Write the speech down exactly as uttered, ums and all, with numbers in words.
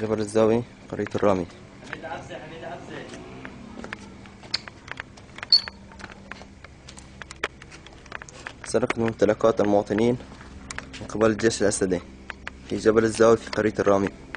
جبل الزاوي، قرية الرامي. سرقة ممتلكات المواطنين من قبل الجيش الأسدي في جبل الزاوي في قرية الرامي.